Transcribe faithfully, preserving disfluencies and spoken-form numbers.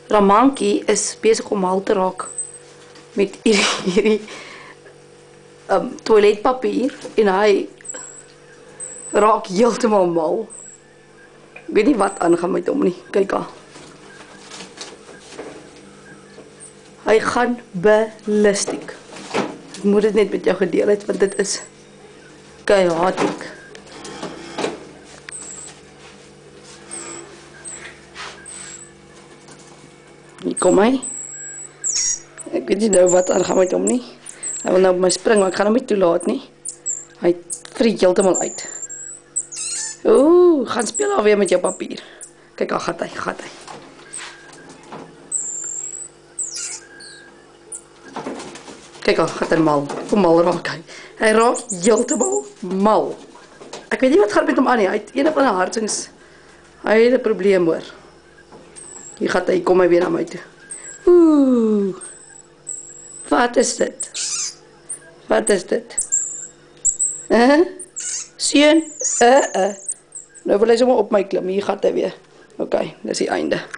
Ramankie is besig om mal te raak met hierdie, hierdie um, toiletpapier en hy raak heeltemal mal. Ek weet nie wat aangaan met hom nie. Kyk al. Hy gaan ballistic. Ek moet dit net met jou gedeel het, want dit is chaotic. Hier kom hy. Ek weet nie nou wat aangaan met hom nie. Hy wil nou op my spring, maar ek gaan hom nie toelaat nie. Hy vriet heeltemal uit. Oeh, gaan speel alweer met jou papier. Kyk, al gaat hy, gaat hy. Kyk al, gaat hy mal. Hoe mal raak hy. Hy raak heeltemal mal. Ek weet nie wat gaan met hom aan nie. Hy het een van die hartsings. Hy het 'n probleem hoor. Hier gaat hy, kom hy weer na my toe. Oeh. Wat is dit? Wat is dit? Eh? Seun? Eh, uh, uh. Nou wil hy sommer op my klim. Hier gaat hy weer. Oké, dis die einde.